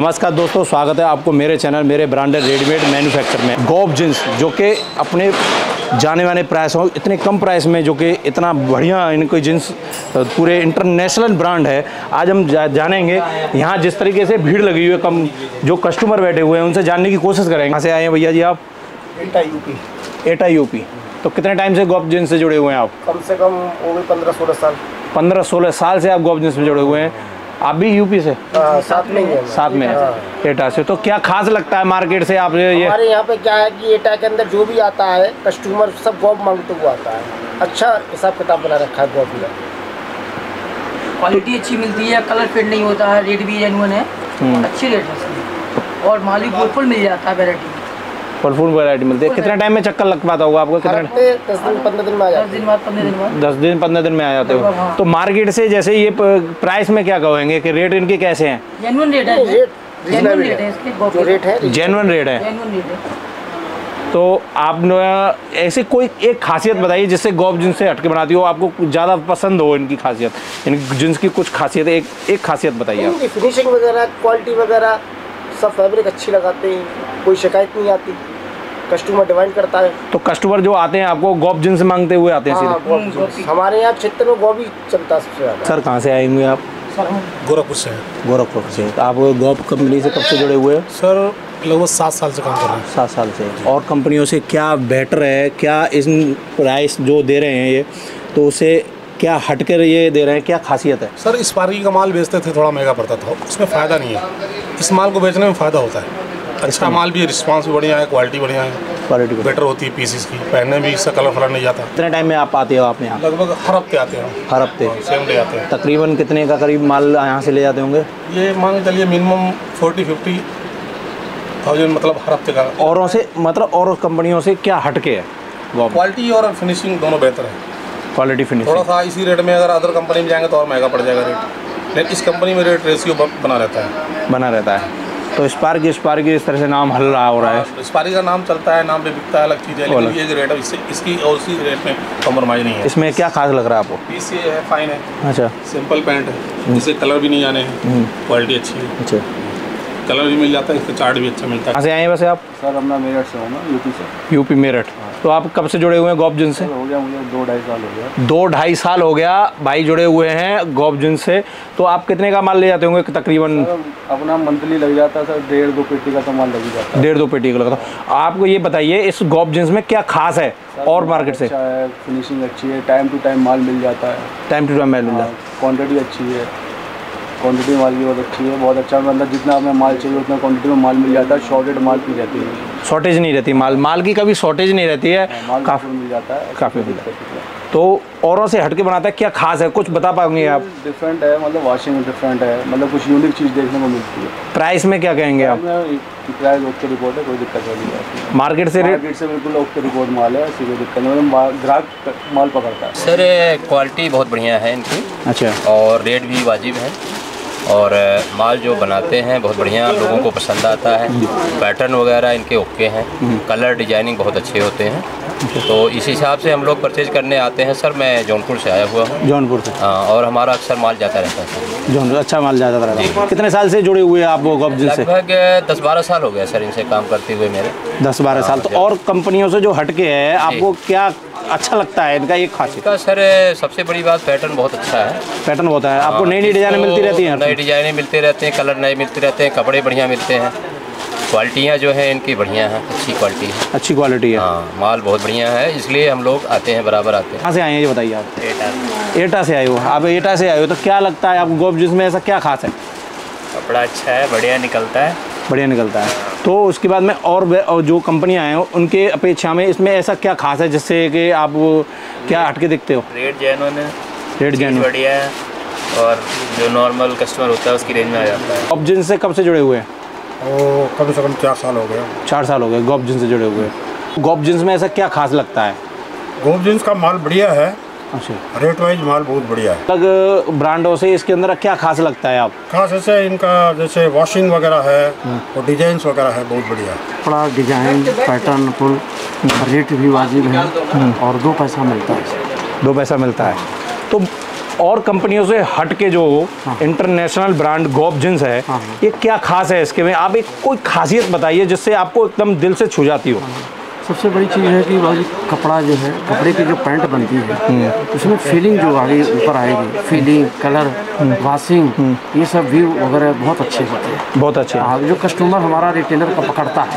नमस्कार दोस्तों, स्वागत है आपको मेरे चैनल मेरे ब्रांडेड रेडीमेड मैन्युफैक्चर में। गॉब जींस जो कि अपने जाने माने प्राइस हो, इतने कम प्राइस में जो कि इतना बढ़िया इनकी जींस पूरे इंटरनेशनल ब्रांड है। आज हम जानेंगे यहाँ जिस तरीके से भीड़ लगी हुई है, कम जो कस्टमर बैठे हुए हैं उनसे जानने की कोशिश करेंगे। कहाँ से आए हैं भैया जी आप? एटा यूपी। तो कितने टाइम से गॉब जींस से जुड़े हुए हैं आप? कम से कम वो भी 15-16 साल। 15-16 साल से आप गॉब जींस में जुड़े हुए हैं। आप भी यूपी से? साथ में ही है। साथ में एटा से। तो क्या खास लगता है मार्केट से आप ये? हमारे यहाँ पे क्या है कि एटा के अंदर जो भी आता है कस्टमर सब गॉब मांगते हुए आता है। अच्छा हिसाब किताब बना रखा है गॉब में। क्वालिटी अच्छी मिलती है, कलर फेड नहीं होता है, रेट भी जेन्युइन है, अच्छी रेट है इसमें और माल भी फुल मिल जाता है, वैरायटी फुल वैरायटी मिलती है। कितने टाइम में चक्कर लग पाता होगा आपको? कितने? 10 दिन 15 दिन में आ जाते हैं। 10 दिन 15 दिन में आ जाते हो। तो मार्केट से जैसे ये प्राइस में क्या कहेंगे कि रेट इनके कैसे हैं? जेन्युइन रेट है, जेन्युइन रेट है इसके, जो रेट है जेन्युइन रेट है। तो आप ऐसे कोई एक खासियत बताइए जिससे गॉब जींस से हटके बनाती हो, आपको ज़्यादा पसंद हो इनकी खासियत, इनकी जींस की कुछ खासियत, एक खासियत बताइए आप। फिनिशिंग वगैरह, क्वालिटी वगैरह सब फैब्रिक अच्छी लगाते हैं, कोई शिकायत नहीं आती, कस्टमर डिमांड करता है। तो कस्टमर जो आते हैं आपको गॉब जींस मांगते हुए आते हैं सीधे? हमारे यहाँ क्षेत्र में गॉब ही चलता है सबसे ज़्यादा। सर कहाँ से आएंगे आप? गोरखपुर से। गोरखपुर से। आप गॉब कंपनी से कब से जुड़े हुए हैं? सर लगभग 7 साल से काम कर रहे हैं। 7 साल से। और कंपनियों से क्या बेटर है, क्या इन प्राइस जो दे रहे हैं ये, तो उसे क्या हटकर ये दे रहे हैं, क्या खासियत है? सर स्पार्की का माल बेचते थे, थोड़ा महंगा पड़ता था, उसमें फ़ायदा नहीं है। इस माल को बेचने में फ़ायदा होता है। अच्छा माल भी, रिस्पांस भी बढ़िया है, क्वालिटी बढ़िया है, क्वालिटी बेटर होती है पीसीस की, पहनने में इसका कलर फलर नहीं जाता। कितने टाइम में आप आते हो आप यहाँ? लगभग हर हफ्ते आते हैं। हर हफ्ते? सेम डे आते हैं। तकरीबन कितने का करीब माल यहाँ से ले जाते होंगे? ये मान के चलिए मिनिमम 40-50 थाउजेंड, मतलब हर हफ्ते का। औरों से मतलब और कंपनियों से क्या हटके है? क्वालिटी और फिनिशिंग दोनों बेहतर है। क्वालिटी फिनिशिंग थोड़ा सा इसी रेट में अगर अदर कंपनी में जाएंगे तो और महंगा पड़ जाएगा रेट, लेकिन इस कंपनी में रेट रेशियो बना रहता है। तो स्पार्की इस तरह से नाम हल रहा हो रहा है। स्पार्की का नाम चलता है, नाम पे बिकता है, अलग चीज़ है, लेकिन ये रेट है इसकी और उसी रेट में कॉम्प्रोमाइज़ नहीं है। इसमें क्या खास लग रहा है आपको? पीस ये है, फाइन है। अच्छा। सिंपल पैंट है, जिससे कलर भी नहीं जाने हैं, क्वालिटी अच्छी है। अच्छा, कलर भी मिल जाता है, इसका चार्ट भी अच्छा मिलता है। कहाँ से आए हैं वैसे आप? सर अपना मेरठ से हूँ ना, यूपी से। यूपी मेरठ। तो आप कब से जुड़े हुए हैं गॉब जींस से? हो गया मुझे 2-2.5 साल हो गया। 2-2.5 साल हो गया भाई जुड़े हुए हैं गॉब जींस से। तो आप कितने का माल ले जाते होंगे तकरीबन? अपना मंथली लग जाता है सर, 1.5-2 पेटी का तो माल लग जाता है। 1.5-2 पेटी का लगता है। आपको ये बताइए इस गॉब जींस में क्या खास है और मार्केट से? फिनिशिंग अच्छी है, टाइम टू टाइम माल मिल जाता है। टाइम टू टाइम माल मिल जाता है। क्वान्टिटी अच्छी है, क्वांटिटी माल की बहुत अच्छी है, बहुत अच्छा, मतलब जितना हमें माल चाहिए उतना क्वांटिटी में माल मिल जाता है। शॉर्टेज माल की रहती है, शॉर्टेज नहीं रहती, माल की कभी शॉर्टेज नहीं रहती है, काफ़ी मिल जाता है, काफ़ी मिल जाता है। तो औरों से हटके बनाता है, क्या खास है, कुछ बता पाएंगे आप? डिफरेंट है, मतलब वॉशिंग में डिफरेंट है, मतलब कुछ यूनिक चीज़ देखने को मिलती है। प्राइस में क्या कहेंगे आप? प्राइस ओके रिपोर्ट है, कोई दिक्कत नहीं है। मार्केट से बिल्कुल ओके रिपोर्ट माल है, ऐसी कोई दिक्कत नहीं, मतलब ग्राहक माल पकड़ता है। सर क्वालिटी बहुत बढ़िया है इनकी। अच्छा। और रेट भी वाजिब है, और माल जो बनाते हैं बहुत बढ़िया, लोगों को पसंद आता है। पैटर्न वगैरह इनके ओके हैं, कलर डिजाइनिंग बहुत अच्छे होते हैं। तो इस हिसाब से हम लोग परचेज करने आते हैं। सर मैं जौनपुर से आया हुआ हूँ। जौनपुर से? हाँ, और हमारा अक्सर माल जाता रहता है। जौनपुर अच्छा माल जाता रहता है। कितने साल से जुड़े हुए हैं आप वो गॉब जींस से? लगभग 10-12 साल हो गया सर इनसे काम करते हुए मेरे। 10-12 साल। तो और कंपनियों से जो हटके है आपको क्या अच्छा लगता है इनका एक खासियत? इसका सर सबसे बड़ी बात पैटर्न बहुत अच्छा है। पैटर्न होता है आपको, नई डिजाइनें मिलती रहती हैं? नई डिजाइनें मिलते रहते हैं, कलर नए मिलते रहते हैं, कपड़े बढ़िया मिलते हैं, क्वालिटियाँ जो है इनकी बढ़िया हैं, अच्छी क्वालिटी है। अच्छी क्वालिटी है। हाँ, माल बहुत बढ़िया है, इसलिए हम लोग आते हैं, बराबर आते हैं। कहाँ से आए हैं ये बताइए आप? एटा से आए हो आप? एटा से आए हो, तो क्या लगता है आपको गॉब जींस में ऐसा क्या खास है? कपड़ा अच्छा है, बढ़िया निकलता है। बढ़िया निकलता है। तो उसके बाद में और जो कंपनियाँ हैं उनके अपेक्षा में इसमें ऐसा क्या खास है जिससे कि आप क्या हटके दिखते हो? रेट जेन्युइन है, रेट जेन्युइन बढ़िया है, और जो नॉर्मल कस्टमर होता है उसकी रेंज में आ जाता है। गॉब जींस से कब से जुड़े हुए हैं? वो कम से कम 4 साल हो गया। 4 साल हो गए गॉब जींस से जुड़े हुए। गॉब जींस में ऐसा क्या खास लगता है? गॉब जींस का माल बढ़िया है। अच्छा। रेट वाइज माल बहुत बढ़िया है। अलग ब्रांडों से इसके अंदर क्या खास लगता है आप? खास ऐसे इनका जैसे वॉशिंग वगैरह है और डिजाइन्स वगैरह है, बहुत बढ़िया है। थोड़ा डिजाइन पैटर्न फुल, रेट भी वाजिब है और 2 पैसा मिलता है। 2 पैसा मिलता है। तो और कंपनियों से हट के जो इंटरनेशनल ब्रांड गॉब जींस है, ये क्या खास है इसके में? आप एक कोई खासियत बताइए जिससे आपको एकदम दिल से छू जाती हो। सबसे बड़ी चीज़ है कि भाई कपड़ा जो है, कपड़े की जो पैंट बनती है उसमें फीलिंग जो आगे ऊपर आएगी, फीलिंग, कलर, वॉशिंग, ये सब व्यू वगैरह बहुत अच्छे होते हैं, बहुत अच्छे। जो कस्टमर हमारा रिटेलर का पकड़ता है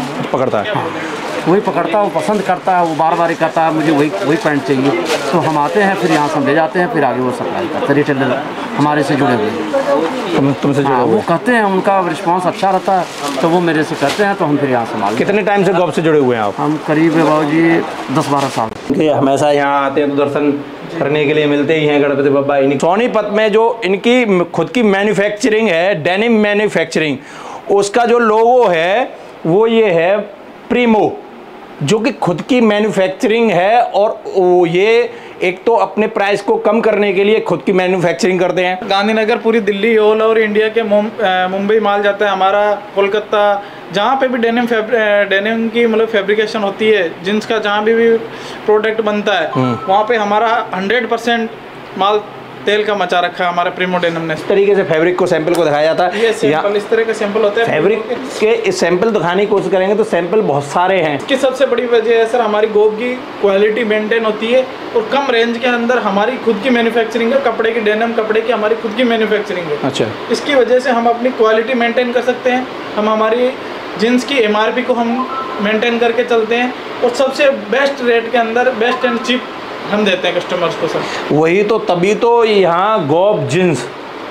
वही पकड़ता है, वो पसंद करता है, वो बार बार कहता है मुझे वही पैंट चाहिए, तो हम आते हैं, फिर यहाँ से ले जाते हैं, फिर आगे वो सप्लाई करते हैं। रिटेलर हमारे से जुड़े हुए, तुमसे जुड़े हुए, वो कहते हैं, उनका रिस्पांस अच्छा रहता है तो वो मेरे से कहते हैं, तो हम फिर यहाँ से माल। कितने टाइम से गॉब से जुड़े हुए हैं आप? हम करीब बाबूजी 10-12 साल। हमेशा यहाँ आते हैं तो दर्शन करने के लिए मिलते ही हैं गणपति बप्पा। सोनीपत में जो इनकी खुद की मैन्युफैक्चरिंग है, डेनिम मैन्युफैक्चरिंग, उसका जो लोगो है वो ये है प्रीमो, जो कि खुद की मैन्युफैक्चरिंग है। और ये एक तो अपने प्राइस को कम करने के लिए खुद की मैन्युफैक्चरिंग करते हैं। गांधीनगर, पूरी दिल्ली, ऑल ओवर इंडिया के मुंबई माल जाता है हमारा, कोलकाता, जहाँ पे भी डेनिम की मतलब फैब्रिकेशन होती है, जींस का जहाँ भी प्रोडक्ट बनता है वहाँ पे हमारा 100% माल तेल का मचा रखा है हमारे प्रीमो डेनिम ने। इस तरीके से फैब्रिक को सैंपल को दिखाया जाता है। ये सैंपल इस तरह के सैंपल होते हैं। फैब्रिक के इस सैंपल दिखाने की कोशिश करेंगे तो सैंपल बहुत सारे हैं। इसकी सबसे बड़ी वजह है सर, हमारी गॉब की क्वालिटी मेंटेन होती है और कम रेंज के अंदर हमारी खुद की मैन्युफैक्चरिंग है, कपड़े की, डेनिम कपड़े की हमारी खुद की मैन्युफैक्चरिंग है। अच्छा, इसकी वजह से हम अपनी क्वालिटी मेंटेन कर सकते हैं, हम हमारी जींस की MRP को हम मेंटेन करके चलते हैं और सबसे बेस्ट रेट के अंदर बेस्ट एंड चीप हम देते हैं कस्टमर्स को सर। वही तो, तभी तो यहाँ गॉब जींस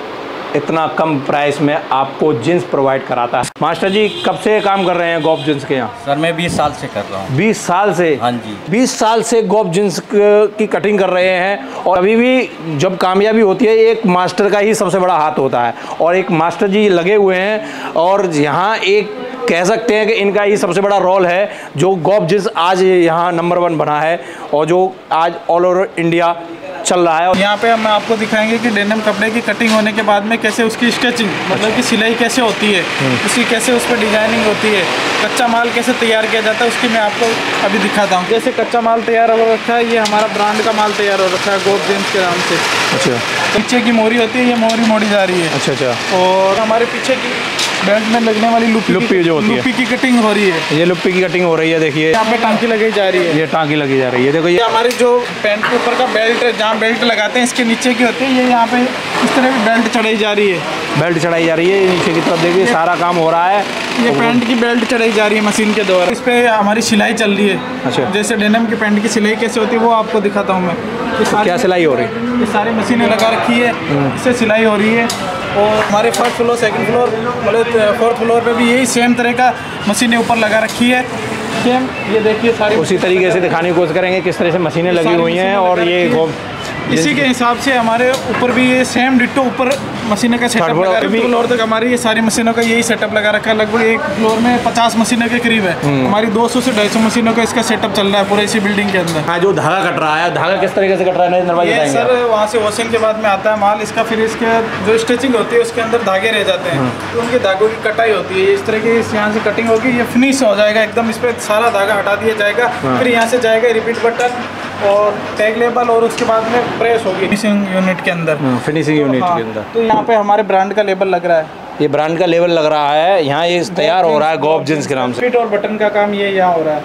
इतना कम प्राइस में आपको जींस प्रोवाइड कराता है। मास्टर जी कब से काम कर रहे हैं गॉब जींस के यहाँ? सर मैं 20 साल से कर रहा हूँ। 20 साल से? हाँ जी, 20 साल से गॉब जींस की कटिंग कर रहे हैं। और अभी भी जब कामयाबी होती है, एक मास्टर का ही सबसे बड़ा हाथ होता है, और एक मास्टर जी लगे हुए हैं। और यहाँ एक कह सकते हैं कि इनका ही सबसे बड़ा रोल है, जो गॉब जींस आज यहाँ नंबर 1 बना है और जो आज ऑल ओवर इंडिया चल रहा है। यहाँ पे हम आपको दिखाएंगे कि डेनिम कपड़े की कटिंग होने के बाद में कैसे उसकी स्टिचिंग, मतलब कि सिलाई कैसे होती है, उसकी कैसे उस पर डिजाइनिंग होती है, कच्चा माल कैसे तैयार किया जाता है, उसकी मैं आपको अभी दिखाता हूँ। जैसे कच्चा माल तैयार हो रखा है, ये हमारा ब्रांड का माल तैयार हो रखा है गॉब जींस के नाम से। अच्छा, पीछे की मोरी होती है, ये मोरी मोड़ी जा रही है। अच्छा। और हमारे पीछे की बेल्ट में लगने वाली लुप्पी जो होती है, लुप्पी की कटिंग हो रही है। ये लुप्पी की कटिंग हो रही है। देखिए यहाँ पे टांकी लगाई जा रही है, ये टांकी लगी जा रही है। देखो ये हमारी जो पैंट के ऊपर का बेल्ट है, जहाँ बेल्ट लगाते हैं इसके नीचे की होती है, ये यहाँ पे इस तरह की बेल्ट चढ़ाई जा रही है। बेल्ट चढ़ाई जा रही है नीचे की तरफ। देखिए सारा काम हो रहा है। ये पैंट की बेल्ट चढ़ाई जा रही है मशीन के द्वारा। इस पे हमारी सिलाई चल रही है। अच्छा, जैसे डेनिम की पैंट की सिलाई कैसे होती है वो आपको दिखाता हूँ मैं। क्या सिलाई हो रही है? ये सारी मशीनें लगा रखी है, इससे सिलाई हो रही है। और हमारे फर्स्ट फ्लोर, सेकंड फ्लोर, मतलब 4th फ्लोर पे भी यही सेम तरह का मशीनें ऊपर लगा रखी है। सेम ये देखिए सारी उसी तरीके से दिखाने की कोशिश करेंगे किस तरह से मशीनें लगी हुई हैं। और ये इसी के हिसाब से हमारे ऊपर भी ये सेम डिट्टो ऊपर मशीनों का सेटअप लगा है। फ्लोर तक हमारी ये सारी मशीनों का यही सेटअप लगा रखा है। लगभग एक फ्लोर में 50 मशीनों के करीब है। हमारी 200 से 250 मशीनों का इसका सेटअप चल रहा है पूरे इसी बिल्डिंग के अंदर। हाँ, जो धागा कट रहा है, धागा किस तरीके से कट रहा है? ये सर वहाँ से वॉशिंग के बाद में आता है माल इसका, फिर इसके जो स्टिचिंग होती है उसके अंदर धागे रह जाते हैं, तो उनके धागों की कटाई होती है। इस तरह की यहाँ से कटिंग होगी, ये फिनिश हो जाएगा एकदम। इस पर सारा धागा हटा दिया जाएगा, फिर यहाँ से जाएगा रिपीट बटन और टैग लेबल, और उसके बाद में प्रेस होगी फिनिशिंग यूनिट के अंदर। फिनिशिंग यूनिट के अंदर तो यहाँ पे हमारे ब्रांड का लेबल लग रहा है। ये ब्रांड का लेबल लग रहा है यहाँ, ये तैयार हो रहा है गॉब जींस के नाम से। रिपीट और बटन का काम ये यहाँ हो रहा है।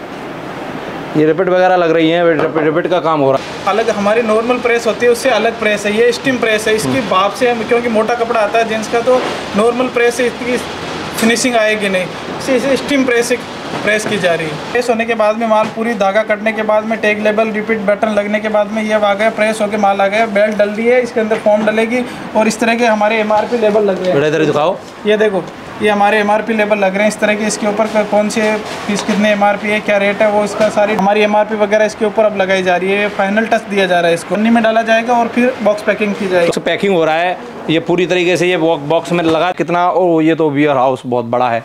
ये रिपीट वगैरह लग रही है, रिपीट का काम हो रहा है। अलग हमारी नॉर्मल प्रेस होती है, उससे अलग प्रेस है। ये स्टीम प्रेस है, इसकी भाप से, क्योंकि मोटा कपड़ा आता है जींस का, तो नॉर्मल प्रेस से इसकी फिनिशिंग आएगी नहीं, इसे स्टीम प्रेस की जा रही है। प्रेस होने के बाद में माल पूरी धागा कटने के बाद में टैग लेबल, रिपीट बटन लगने के बाद में ये आ गया, प्रेस होकर माल आ गया, बेल्ट डल रही है, इसके अंदर फॉर्म डलेगी और इस तरह के हमारे MRP लेबल लग रहे हैं। इधर दिखाओ, ये देखो, ये हमारे MRP लेबल लग रहे हैं इस तरह के। इसके ऊपर कौन से पीस कितने MRP है, क्या रेट है, वो इसका सारी हमारी MRP वगैरह इसके ऊपर अब लगाई जा रही है। फाइनल टच दिया जा रहा है, इसको पन्नी में डाला जाएगा और फिर बॉक्स पैकिंग की जाएगी। पैकिंग हो रहा है ये पूरी तरीके से, ये बॉक्स में लगा। कितना, ओ ये तो वेयर हाउस बहुत बड़ा है।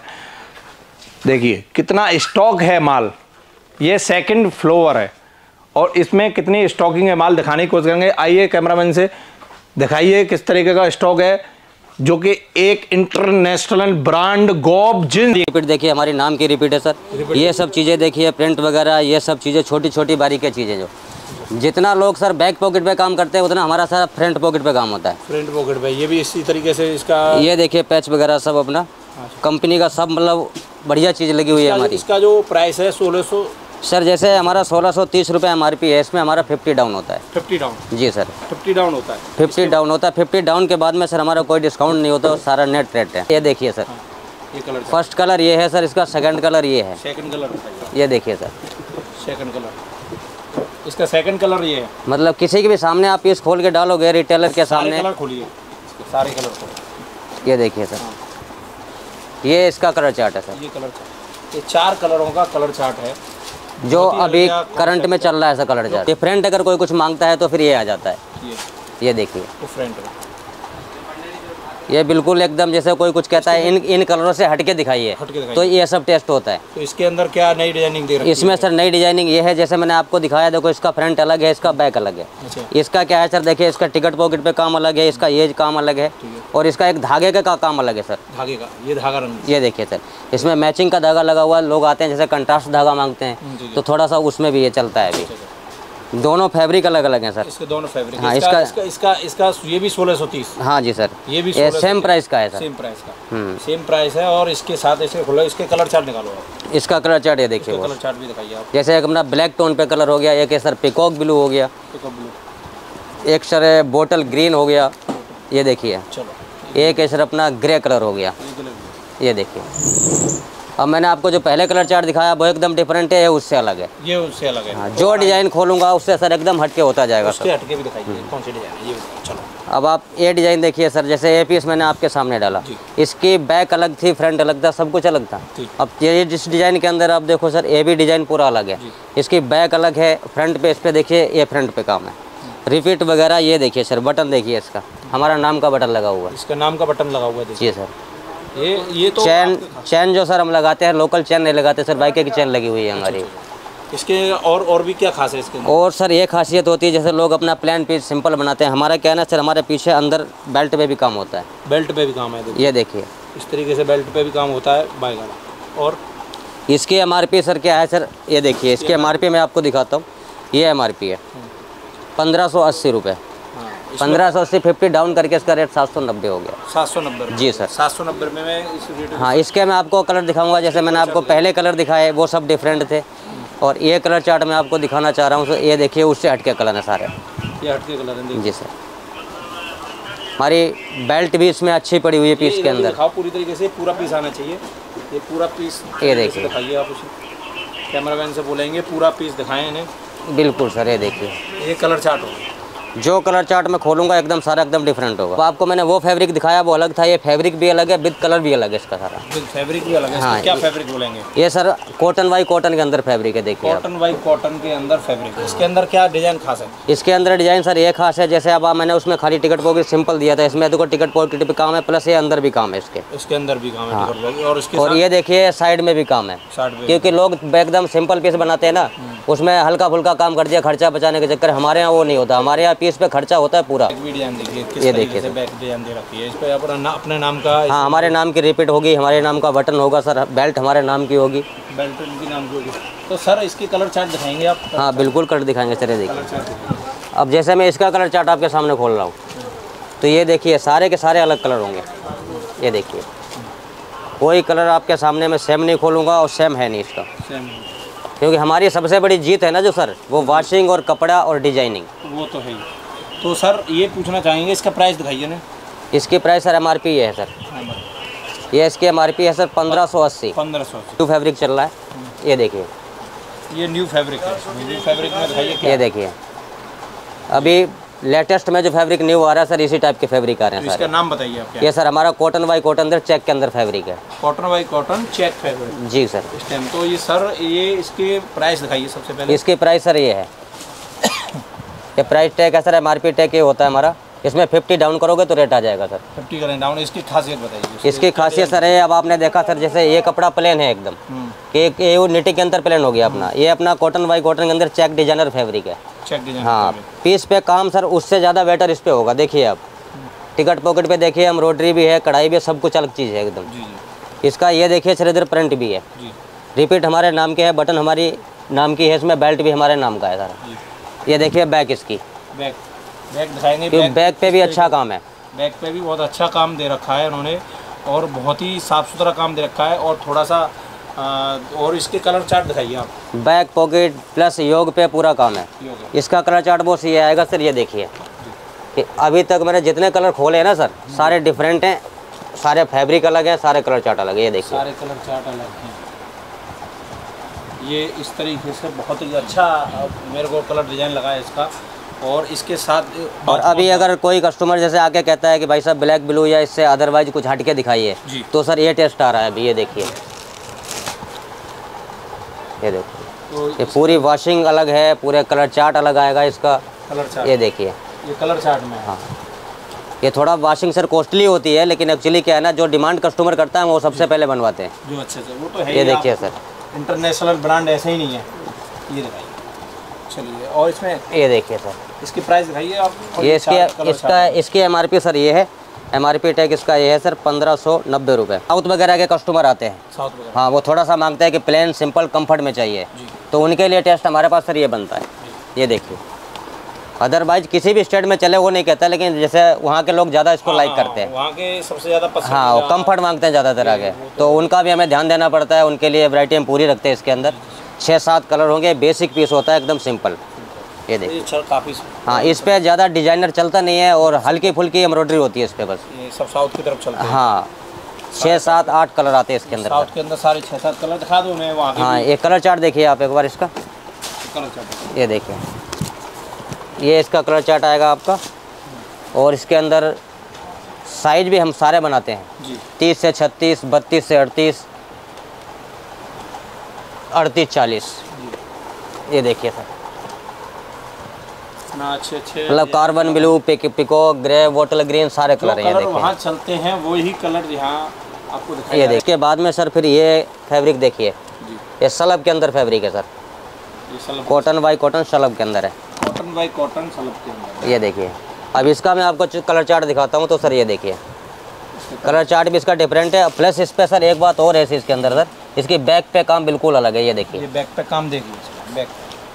देखिए कितना स्टॉक है माल। ये 2nd फ्लोर है और इसमें कितनी स्टॉकिंग है माल दिखाने की कोशिश करेंगे। आइए कैमरामैन से दिखाइए किस तरीके का स्टॉक है, जो कि एक इंटरनेशनल ब्रांड गॉब जींस। रिपीट देखिए, हमारी नाम की रिपीट है सर। ये सब चीज़ें देखिए, प्रिंट वगैरह, ये सब चीज़ें छोटी छोटी बारीकी चीज़ें जो जितना लोग सर बैक पॉकेट पे काम करते हैं उतना हमारा सर फ्रंट पॉकेट पे काम होता है। फ्रंट पॉकेट पे ये भी इसी तरीके से इसका ये देखिए पैच वगैरह सब अपना कंपनी का सब मतलब बढ़िया चीज़ लगी हुई है हमारी। इसका जो प्राइस है 1600 सर जैसे हमारा 1630 रुपये MRP है, इसमें हमारा 50 डाउन होता है। 50 डाउन? जी सर 50 डाउन होता है। 50 डाउन होता है। 50 डाउन के बाद में सर हमारा कोई डिस्काउंट नहीं होता, सारा नेट रेट है। ये देखिए सर ये कलर फर्स्ट कलर ये है सर, इसका सेकंड कलर ये है। सेकंड कलर ये देखिए सर सेकंड कलर, इसका सेकंड कलर ये है। मतलब किसी के भी सामने आप पीस खोल के डालोगे रिटेलर के सामने। कलर खोलिए सारे कलर को। ये देखिए सर ये इसका कलर चार्ट है सर। ये कलर चार्ट, ये 4 कलरों का कलर चार्ट है जो अभी करंट में चल रहा है ऐसा कलर चार्ट। डिफरेंट अगर कोई कुछ मांगता है तो फिर ये आ जाता है। ये देखिए डिफरेंट है, ये बिल्कुल एकदम जैसे कोई कुछ कहता है इन कलरों से हटके दिखाइए, तो ये सब टेस्ट होता है। तो इसके अंदर क्या नई डिजाइनिंग दे रखी है? इसमें सर नई डिजाइनिंग ये है, जैसे मैंने आपको दिखाया, देखो इसका फ्रंट अलग है, इसका बैक अलग है। इसका क्या है सर, देखिए इसका टिकट पॉकेट पे काम अलग है, इसका ये काम अलग है, और इसका एक धागे का काम अलग है सर। धागे का ये धागा रंग, ये देखिए सर इसमें मैचिंग का धागा लगा हुआ है। लोग आते हैं जैसे कंट्रास्ट धागा मांगते हैं तो थोड़ा सा उसमें भी ये चलता है। अभी दोनों फैब्रिक अलग अलग हैं सर। इसके दोनों फैब्रिक। हाँ, इसका ये भी 1630। हाँ जी सर ये भी सेम प्राइस का है सर। सेम प्राइस का, सेम प्राइस है। और इसके साथ ऐसे खुला, इसके कलर चार्ट निकालो आप। इसका कलर चार्ट ये देखिए, कलर चार्ट भी दिखाइए आप। जैसे एक अपना ब्लैक टोन पे कलर हो गया, एक है सर पिकॉक ब्लू हो गया, पिकॉक ब्लू, एक सर बोटल ग्रीन हो गया, ये देखिए। चलो एक है सर अपना ग्रे कलर हो गया, ये देखिए। अब मैंने आपको जो पहले कलर चार्ट दिखाया वो एकदम डिफरेंट है, उससे अलग है। ये उससे अलग है। हाँ, जो डिज़ाइन खोलूंगा उससे सर एकदम हटके होता जाएगा सर। हटके भी दिखाइए कौन सी डिजाइन। ये चलो अब आप ये डिज़ाइन देखिए सर, जैसे ये पीस मैंने आपके सामने डाला, इसकी बैक अलग थी, फ्रंट अलग था, सब कुछ अलग था। अब ये जिस डिज़ाइन के अंदर आप देखो सर, ये भी डिज़ाइन पूरा अलग है। इसकी बैक अलग है, फ्रंट पे इस पर देखिए ये फ्रंट पे काम है, रिपीट वगैरह। ये देखिए सर बटन देखिए, इसका हमारा नाम का बटन लगा हुआ है। इसका नाम का बटन लगा हुआ है जी सर। ये तो चैन जो सर हम लगाते हैं, लोकल चैन नहीं लगाते सर, बाइक की चैन लगी हुई है हमारी। इसके और भी क्या खास है इसके? और सर ये खासियत होती है, जैसे लोग अपना प्लान पीस सिंपल बनाते हैं, हमारा क्या है ना सर, हमारे पीछे अंदर बेल्ट पे भी काम होता है। बेल्ट पे भी काम है, ये देखिए इस तरीके से बेल्ट पे भी काम होता है बाइक वाला। और इसकी MRP सर क्या है सर, ये देखिए इसकी MRP मैं आपको दिखाता हूँ। ये MRP है 1580 रुपये। 1580 50 डाउन करके इसका रेट 790 हो गया। 790 जी सर 790 में मैं इस रेट। हाँ, इसके मैं आपको कलर दिखाऊंगा, जैसे मैंने आपको पहले कलर दिखाए वो सब डिफरेंट थे, और ये कलर चार्ट मैं आपको दिखाना चाह रहा हूँ। तो ये देखिए उससे हटके कलर है सारे। ये हटके कलर है जी सर। हमारी बेल्ट भी इसमें अच्छी पड़ी हुई है पीस के अंदर। दिखाओ पूरी तरीके से, पूरा पीस आना चाहिए। ये पूरा पीस ये देखिए, दिखाइए आप उसे, कैमरामैन से बोलेंगे पूरा पीस दिखाएं इन्हें। बिल्कुल सर, ये देखिए ये कलर चार्ट होगा। जो कलर चार्ट में खोलूंगा एकदम सारा एकदम डिफरेंट होगा। तो आपको मैंने वो फैब्रिक दिखाया वो अलग था, ये फैब्रिक भी अलग है, विद कलर भी अलग है इसका सारा। विद फैब्रिक भी अलग है। हाँ, क्या फैब्रिक बोलेंगे? ये सर कॉटन बाई कॉटन के अंदर फैब्रिक है, देखिए कॉटन बाई कॉटन के अंदर फैब्रिक। इसके अंदर क्या डिजाइन खास है? इसके अंदर डिजाइन सर ये खास है, जैसे अब मैंने उसमें खाली टिकट पॉकेट सिंपल दिया था, इसमें देखो टिकट पॉकेट भी काम है, प्लस ये अंदर भी काम है इसके अंदर भी काम है टिकट पॉकेट। और इसके और ये देखिए साइड में भी काम है, क्योंकि लोग एकदम सिंपल पीस बनाते हैं ना, उसमें हल्का फुल्का काम कर दिया खर्चा बचाने के चक्कर। हमारे यहाँ वो नहीं होता, हमारे यहाँ पीस पे खर्चा होता है पूरा। ये देखिए सर बैक डिजाइन दे रखी है, इस पे अपने नाम का। हाँ, हमारे नाम की रिपीट होगी, हमारे नाम का बटन होगा सर, बेल्ट हमारे नाम की होगी, बेल्ट उनकी नाम की होगी। तो सर इसकी कलर चार्ट दिखाएंगे आप? हाँ बिल्कुल कलर दिखाएंगे सर। ये देखिए अब जैसे मैं इसका कलर चार्ट आपके सामने खोल रहा हूँ, तो ये देखिए सारे के सारे अलग कलर होंगे। ये देखिए कोई कलर आपके सामने मैं सेम नहीं खोलूँगा, और सेम है नहीं इसका, क्योंकि हमारी सबसे बड़ी जीत है ना जो सर, वो वॉशिंग और कपड़ा और डिजाइनिंग। वो तो है ही। तो सर ये पूछना चाहेंगे, इसका प्राइस दिखाइए ना। इसकी प्राइस सर MRP ये है सर, ये इसकी MRP है सर 1580। 1580 न्यू फैब्रिक चल रहा है, ये देखिए ये न्यू फैब्रिक है। न्यू फैब्रिक में दिखाइए क्या? ये देखिए अभी लेटेस्ट में जो फैब्रिक न्यू आ रहा है सर, इसी टाइप के फैब्रिक आ रहे हैं। इसका नाम बताइए आप क्या? ये सर हमारा कॉटन बाई कॉटन चेक के अंदर फैब्रिक है। Cotton by cotton check fabric. जी सर। इस टाइम तो ये सर ये इसके प्राइस दिखाइए सबसे पहले। इसकी प्राइस सर ये है, ये प्राइस टैग है सर, MRP टैग ये होता है हमारा, इसमें 50 डाउन करोगे तो रेट आ जाएगा सर। 50 करें डाउन। इसकी खासियत बताइए। इसकी खासियत सर है, अब आपने देखा सर, जैसे ये कपड़ा प्लेन है एकदम, कि ये निटिंग के अंदर प्लेन हो गया अपना, ये अपना कॉटन बाई कॉटन के अंदर चेक डिजाइनर फैब्रिक है। Check design. हाँ, पीस पे काम सर उससे ज़्यादा बेटर इस पे होगा। देखिए आप टिकट पॉकेट पे देखिए, एम्ब्रॉयडरी भी है, कढ़ाई भी, सब कुछ अलग चीज़ है एकदम। इसका ये देखिए सर इधर प्रिंट भी है, रिपीट हमारे नाम के है, बटन हमारी नाम की है, इसमें बेल्ट भी हमारे नाम का है सारा। ये देखिए बैक इसकी, बैक दिखाएंगे। क्योंकि बैक पे भी अच्छा काम है, बैक पे भी बहुत अच्छा काम दे रखा है उन्होंने और बहुत ही साफ़ सुथरा काम दे रखा है। और थोड़ा सा और इसके कलर चार्ट दिखाइए आप। बैक पॉकेट प्लस योग पे पूरा काम है। इसका कलर चार्ट बहुत ये आएगा सर, ये देखिए कि अभी तक मैंने जितने कलर खोले हैं ना सर, सारे डिफरेंट हैं, सारे फैब्रिक अलग है, सारे कलर चार्ट अलग है। ये देखिए सारे कलर चार्ट अलग हैं। ये इस तरीके से बहुत ही अच्छा मेरे को कलर डिज़ाइन लगा है इसका। और इसके साथ और अभी अगर कोई कस्टमर जैसे आके कहता है कि भाई साहब ब्लैक ब्लू या इससे अदरवाइज कुछ हट के दिखाइए, तो सर ये टेस्ट आ रहा है अभी। ये देखिए, ये देखिए तो ये पूरी वॉशिंग अलग है, पूरे कलर चार्ट अलग आएगा इसका। कलर चार्ट ये देखिए, ये कलर चार्ट में हाँ, ये थोड़ा वॉशिंग सर कॉस्टली होती है, लेकिन एक्चुअली क्या है ना, जो डिमांड कस्टमर करता है वो सबसे पहले बनवाते हैं जो अच्छे से, वो तो है। ये देखिए सर, इंटरनेशनल ब्रांड ऐसे ही नहीं है। ये दिखाइए, चलिए। और इसमें ये देखिए सर, इसकी प्राइस दिखाइए आप। ये इसकी MRP सर ये है, MRP टैग इसका ये है सर 1590 रुपये। साउथ वगैरह के कस्टमर आते हैं, साउथ वगैरह, हाँ, वो थोड़ा सा मांगते हैं कि प्लेन सिंपल कंफर्ट में चाहिए, तो उनके लिए टेस्ट हमारे पास सर ये बनता है। ये देखिए, अदरवाइज किसी भी स्टेट में चले वो नहीं कहता, लेकिन जैसे वहाँ के लोग ज़्यादा इसको लाइक करते हैं, वहाँ के सबसे ज़्यादा पसंद, हाँ, वो कम्फर्ट मांगते हैं ज़्यादातर आगे, तो उनका भी हमें ध्यान देना पड़ता है। उनके लिए वैरायटी हम पूरी रखते हैं। इसके अंदर 6-7 कलर होंगे, बेसिक पीस होता है एकदम सिंपल। ये देखिए, काफ़ी, हाँ, इस पर ज़्यादा डिजाइनर चलता नहीं है और हल्की फुल्की एम्ब्रॉयडरी होती है इस पर बस। ये सब साउथ की तरफ चलते हैं। हाँ, 6-7-8 कलर आते हैं इसके अंदर। साउथ के अंदर सारे 6-7 कलर दिखा दो उन्हें वहाँ के। हाँ, एक कलर चार्ट देखिए आप एक बार इसका, कलर चार्ट ये देखिए, ये इसका कलर चार्ट आएगा आपका। और इसके अंदर साइज भी हम सारे बनाते हैं, 30 से 36, 32 से 38, 38-40। ये देखिए सर, अच्छे मतलब carbon blue, peacock, grey, bottle green, सारे कलर हैं। वहाँ चलते हैं वही कलर यहाँ आपको दिखाई। ये देखिए, बाद में सर फिर ये फैब्रिक देखिए, ये सलब के अंदर फैब्रिक है sir, cotton by cotton slub के अंदर है, कॉटन बाई कॉटन सलब के अंदर। ये देखिए, अब इसका मैं आपको कलर चार्ट दिखाता हूँ। तो सर ये देखिए, कलर चार्ट भी इसका डिफरेंट है। प्लस इस पे सर एक बात और है इसके अंदर सर, इसकी बैक पे काम बिल्कुल अलग है। ये देखिए, ये बैक पे काम देखिए, बैक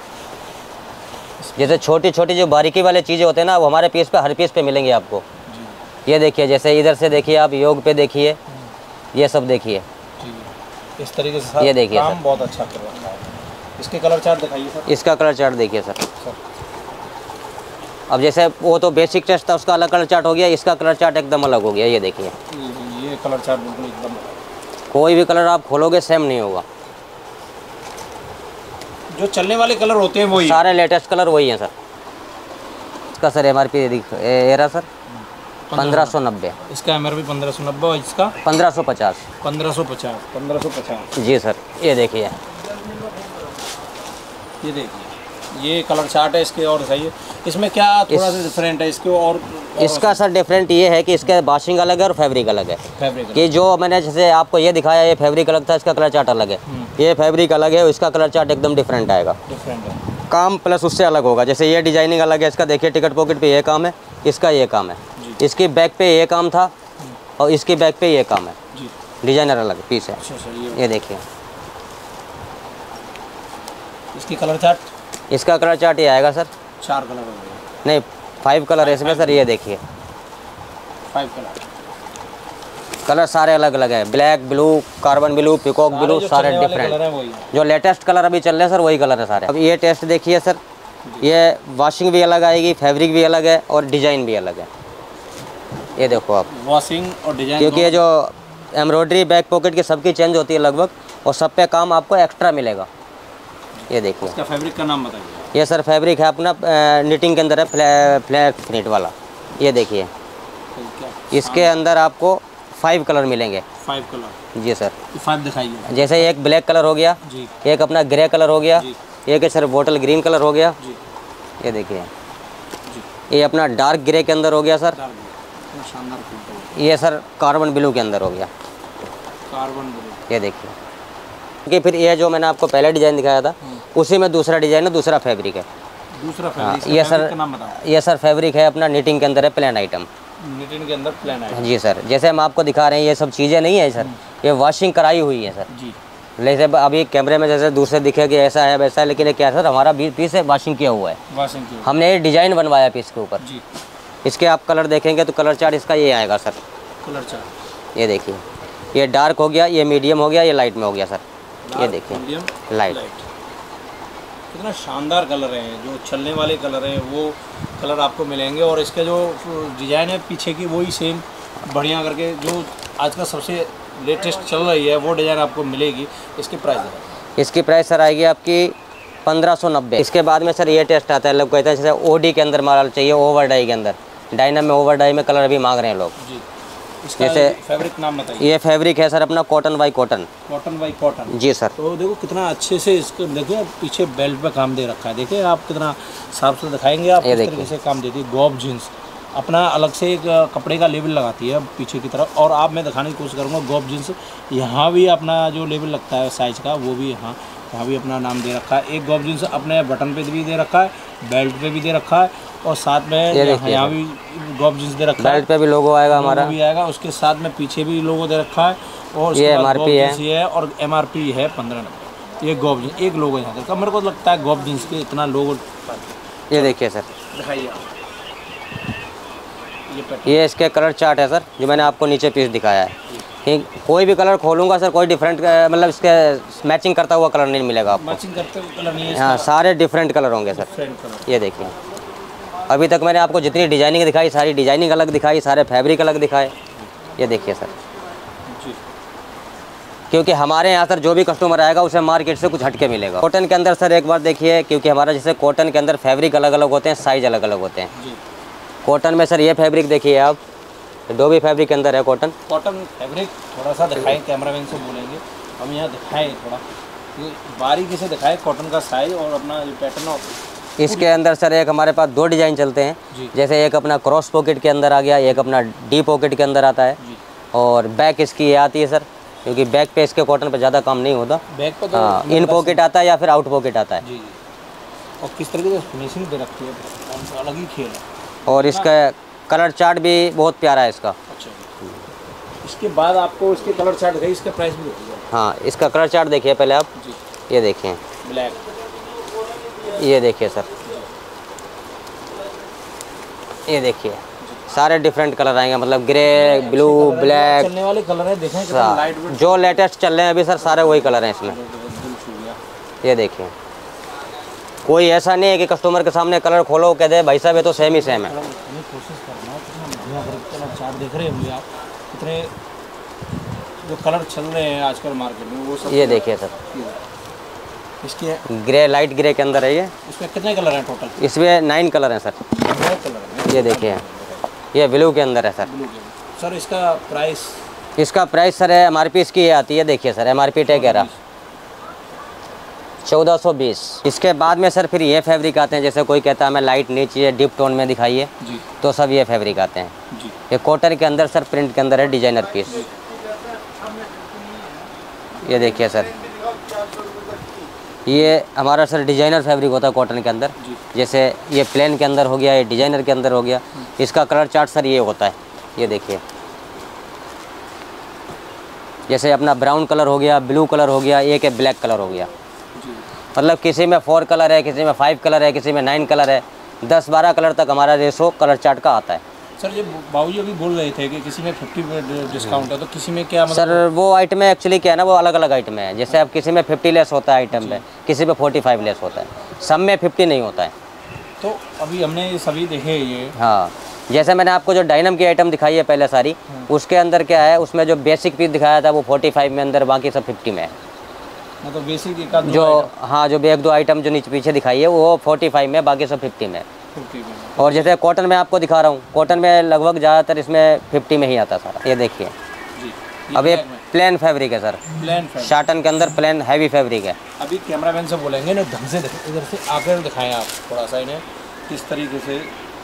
जैसे छोटी छोटी जो बारीकी वाले चीज़ें होते हैं ना, वो हमारे पीस पे हर पीस पे मिलेंगे आपको। ये देखिए, जैसे इधर से देखिए आप योग पे देखिए, ये सब देखिए, इस तरीके से ये देखिए काम सर, बहुत अच्छा कर रखा है। इसके कलर चार्ट दिखाइए सर। इसका कलर चार्ट देखिए सर। अब जैसे वो तो बेसिक टेस्ट था, उसका अलग कलर चार्ट हो गया, इसका कलर चार्ट एकदम अलग हो गया। ये देखिए, ये कलर चार्ट बिल्कुल एकदम, कोई भी कलर आप खोलोगे सेम नहीं होगा। जो चलने वाले कलर होते हैं वही, सारे लेटेस्ट कलर वही हैं सर। इसका सर MRP ये रहा सर 1590। इसका MRP 1590 और इसका 1550। 1550 जी सर। ये देखिए, ये देखिए, ये कलर चार्ट है इसके। और सही है, इसमें क्या थोड़ा सा डिफरेंट है इसके और इसका सर डिफरेंट ये है कि इसका वॉशिंग अलग है और फैब्रिक अलग है। फैब्रिक कि जो मैंने जैसे आपको ये दिखाया, ये फैब्रिक अलग था, इसका कलर चार्ट अलग है। ये फैब्रिक अलग है, इसका कलर चार्ट एकदम डिफरेंट आएगा। डिफरेंट है, काम प्लस उससे अलग होगा। जैसे ये डिजाइनिंग अलग है, इसका देखिए टिकट पॉकेट पे ये काम है, इसका ये काम है, इसकी बैक पे ये काम था और इसकी बैक पे ये काम है। डिजाइनर अलग पीस है। ये देखिए, इसकी कलर चार्ट, इसका कलर चार्ट ये आएगा सर 4 कलर हो गए, नहीं 5 कलर है इसमें सर। ये देखिए, 5 कलर, कलर सारे अलग अलग है, black blue, carbon blue, peacock blue, सारे डिफरेंट। जो लेटेस्ट कलर अभी चल रहे हैं सर वही कलर है सारे। अब ये टेस्ट देखिए सर, ये वॉशिंग भी अलग आएगी, फैब्रिक भी अलग है और डिज़ाइन भी अलग है। ये देखो आप, वॉशिंग और डिजाइन, क्योंकि ये जो एम्ब्रॉयडरी बैक पॉकेट की सबकी चेंज होती है लगभग, और सब पे काम आपको एक्स्ट्रा मिलेगा। ये देखिए, इसका फैब्रिक का नाम बताइए। ये सर फैब्रिक है अपना निटिंग के अंदर है, फ्लैट फिनिट वाला। ये देखिए, इसके अंदर आपको 5 कलर मिलेंगे। 5 कलर, जी सर। 5 दिखाइए। जैसे एक ब्लैक कलर हो गया, एक अपना ग्रे कलर हो गया, एक है सर बोटल ग्रीन कलर हो गया। ये देखिए, ये अपना डार्क ग्रे के अंदर हो गया सर। ये सर कार्बन ब्लू के अंदर हो गया, कार्बन ब्लू। ये देखिए, कि फिर ये जो मैंने आपको पहले डिज़ाइन दिखाया था, उसी में दूसरा डिज़ाइन है, दूसरा फैब्रिक है। दूसरा फैब्रिक, ये सर, ये सर फैब्रिक है अपना निटिंग के अंदर है, प्लेन आइटम। निटिंग के अंदर प्लेन आइटम, जी सर। जैसे हम आपको दिखा रहे हैं, ये सब चीज़ें नहीं है सर, ये वॉशिंग कराई हुई है सर। जी। लेकिन अभी कैमरे में जैसे दूसरे दिखे कि ऐसा है वैसा है, लेकिन ये क्या है सर, हमारा पीस है वॉशिंग किया हुआ है, वॉशिंग की हमने ये डिज़ाइन बनवाया पीस के ऊपर। जी। इसके आप कलर देखेंगे तो कलर चार्ट इसका ये आएगा सर। कलर चार्ट ये देखिए, ये डार्क हो गया, ये मीडियम हो गया, ये लाइट में हो गया सर। ये देखिए मीडियम लाइट। कितना शानदार कलर है, जो चलने वाले कलर हैं वो कलर आपको मिलेंगे। और इसका जो डिज़ाइन है पीछे की वही सेम बढ़िया करके जो आज का सबसे लेटेस्ट चल रही है वो डिज़ाइन आपको मिलेगी। इसकी प्राइस है, इसकी प्राइस सर आएगी आपकी 1590। इसके बाद में सर ये टेस्ट आता है, लोग कहते हैं जैसे ओडी के अंदर माल चाहिए, ओवर डाई के अंदर, डायना में ओवर डाई में कलर भी मांग रहे हैं लोग। जी। इसका जैसे फैब्रिक नाम बताइए। ये फैब्रिक है सर अपना cotton by cotton. Cotton by cotton. जी सर। तो देखो कितना अच्छे से इसको देखिए, पीछे बेल्ट पे काम दे रखा है। देखिए आप कितना साफ से दिखाएंगे आप, ये किस तरीके से काम देती है। गॉब जीन्स अपना अलग से एक कपड़े का लेबल लगाती है पीछे की तरफ, और आप मैं दिखाने की कोशिश करूँगा। गॉब जीन्स यहाँ भी अपना जो लेबल लगता है साइज का वो भी यहाँ भी अपना नाम दे रखा है। एक गॉब जीन्स अपने बटन पे भी दे रखा है, बेल्ट पे भी दे रखा है, और साथ में यहाँ भी गॉब जीन्स दे रखा है। बेल्ट पे भी लोगो आएगा हमारा, भी आएगा। उसके साथ में पीछे भी लोगो दे रखा है, और ये MRP है और MRP है 1590। ये गॉब जीन्स एक लोगो यहाँ का, मेरे को लगता है गॉब जीन्स के इतना लोगो। ये देखिए सर, दिखाइए ये इसके कलर चार्ट है सर, जो मैंने आपको नीचे पीस दिखाया है। कोई भी कलर खोलूंगा सर, कोई डिफरेंट मतलब इसके मैचिंग करता हुआ कलर नहीं मिलेगा आपको। मैचिंग करते हुए कलर नहीं है। हाँ, सारे डिफरेंट कलर होंगे सर। ये देखिए, अभी तक मैंने आपको जितनी डिजाइनिंग दिखाई सारी डिजाइनिंग अलग दिखाई, सारे फैब्रिक अलग दिखाए। ये देखिए सर, क्योंकि हमारे यहाँ सर जो भी कस्टमर आएगा उसे मार्केट से कुछ हटके मिलेगा। कॉटन के अंदर सर एक बार देखिए, क्योंकि हमारा जैसे कॉटन के अंदर फैब्रिक अलग अलग होते हैं, साइज अलग अलग होते हैं। कॉटन में सर ये फैब्रिक देखिए आप, डोबी फैब्रिक के अंदर है कॉटन। कॉटन फैब्रिक थोड़ा सा दिखाएं, कैमरामैन से बोलेंगे हम यहाँ दिखाएं थोड़ा, बारीकी से दिखाएं कॉटन का साइज और अपना जो पैटर्न। इसके अंदर सर एक हमारे पास दो डिज़ाइन चलते हैं, जैसे एक अपना क्रॉस पॉकेट के अंदर आ गया, एक अपना डी पॉकेट के अंदर आता है, और बैक इसकी ये आती है सर, क्योंकि बैक पे इसके कॉटन पे ज़्यादा काम नहीं होता। बैक पे हाँ, इन पॉकेट आता है या फिर आउट पॉकेट आता है। जी। और किस तरीके से फिनिशिंग दे रखी है, अलग ही खेल है। और इसका कलर चार्ट भी बहुत प्यारा है इसका। अच्छा, इसके बाद आपको इसके कलर चार्ट दिखाई, इसका प्राइस भी देखिए। हाँ, इसका कलर चार्ट देखिए पहले आप। ये देखिए ब्लैक, ये देखिए सर, ये देखिए सारे डिफरेंट कलर आएंगे, मतलब ग्रे, ब्लू, ब्लैक, चलने वाले कलर है। देखें कितना लाइट वेट, जो लेटेस्ट चल रहे हैं अभी सर सारे वही कलर हैं इसमें। ये देखिए, कोई ऐसा नहीं है कि कस्टमर के सामने कलर खोलो कह दे भाई साहब ये तो सेम ही सेम है। कोशिश करना कितना बढ़िया कलर चार्ट देख रहे होंगे आप, कितने जो कलर चल रहे हैं आजकल मार्केट में वो सब। ये देखिए सर, इसके ग्रे, लाइट ग्रे के अंदर है ये। इसमें कितने कलर हैं टोटल? इसमें 9 कलर हैं सर। 9 कलर हैं। ये देखिए, ये ब्लू के अंदर है सर। सर इसका प्राइस? इसका प्राइस सर है MRP इसकी ये आती है, देखिए सर MRP टैग है 1420। इसके बाद में सर फिर ये फैब्रिक आते हैं, जैसे कोई कहता है हमें लाइट नहीं चाहिए, डीप टोन में दिखाइए, तो सब ये फैब्रिक आते हैं। ये कॉटन के अंदर सर, प्रिंट के अंदर है, डिजाइनर पीस। ये देखिए सर, ये हमारा सर डिजाइनर फैब्रिक होता है कॉटन के अंदर, जैसे ये प्लेन के अंदर हो गया, ये डिजाइनर के अंदर हो गया। इसका कलर चार्ट सर ये होता है, ये देखिए, जैसे अपना ब्राउन कलर हो गया, ब्लू कलर हो गया, एक है ब्लैक कलर हो गया। मतलब किसी में 4 कलर है, किसी में 5 कलर है, किसी में 9 कलर है, 10-12 कलर तक हमारा रेशो कलर चार्ट का आता है। सर ये बाबूजी अभी बोल रहे थे कि किसी में 50% डिस्काउंट है, तो किसी में क्या मतलब? सर वो आइटम है एक्चुअली क्या है ना, वो अलग अलग आइटम है। जैसे अब किसी में 50 लेस होता है आइटम पे, किसी पे 45 लेस होता है, सब में 50 नहीं होता है। तो अभी हमने ये सभी देखे ये। हाँ, जैसे मैंने आपको जो डायनम की आइटम दिखाई है पहले सारी, उसके अंदर क्या है, उसमें जो बेसिक पीस दिखाया था वो 45 में अंदर, बाकी सब 50 में है। मतलब बेसिक का जो हाँ, जो 1-2 आइटम जो नीचे पीछे दिखाई है वो 45 में, बाकी सब 50 में। और जैसे कॉटन में आपको दिखा रहा हूँ, कॉटन में लगभग ज़्यादातर इसमें 50 में ही आता सारा। ये देखिए, अब ये प्लेन फैब्रिक है सर, प्लेन फैब्रिक, शार्टन के अंदर प्लेन हैवी फैब्रिक है। अभी कैमरामैन से बोलेंगे ना ढंग से इधर से आकर दिखाएं आप थोड़ा सा इन्हें किस तरीके से।